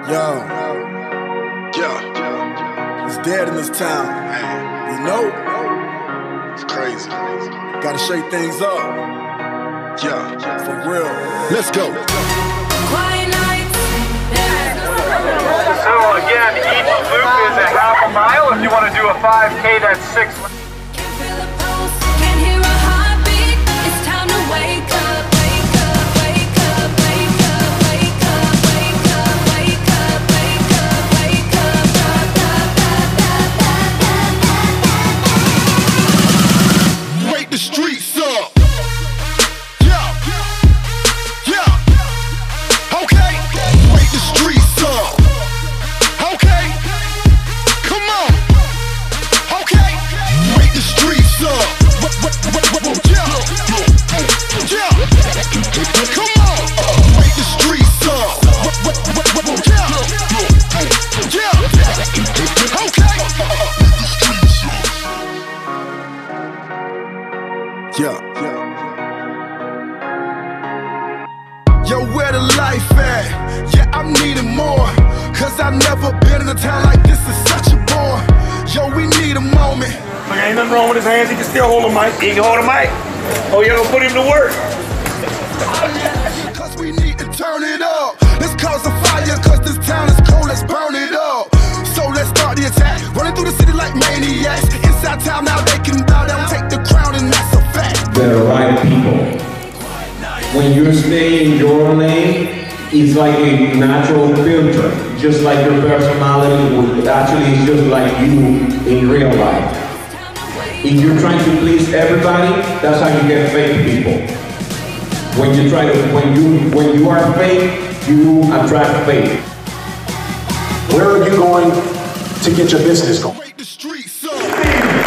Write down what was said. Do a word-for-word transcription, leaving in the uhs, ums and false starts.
Yo, yeah, it's dead in this town. Man, you know, it's crazy. Gotta shake things up. Yeah, for real. Let's go. Quiet nights. So again, each loop is a half a mile. If you want to do a five K, that's six. Can't feel a pulse, can't hear a heartbeat. It's time to wake up, wake up, wake up, wake up, wake up, wake up, wake up, wake up, wake up, da da da da da da. Wake the streets up. Yeah, yeah. Okay, wake the streets up. Okay, come on. Okay, wake the streets up. Yeah, yeah. Come on, wake the streets up. Yeah, yeah. Okay. Yeah, yeah. Yo, where the life at? Yeah, I'm needing more. Cause I've never been in a town like this, is such a bore. Yo, we need a moment. Look, ain't nothing wrong with his hands. He can still hold a mic. He can hold a mic. Oh, you're gonna put him to work. Cause we need to turn it up. Let's cause a fire, cause this town is cold, let's burn it up. So let's start the attack. Running through the city like maniacs. Inside town now they can bow down, take the crown, and that's a fact. The right people. When you stay in your lane, it's like a natural filter. Just like your personality, would actually it's just like you in real life. If you're trying to please everybody, that's how you get fake people. When you try to, when you, when you are fake, you attract fake. Where are you going to get your business going? Wake the streets up.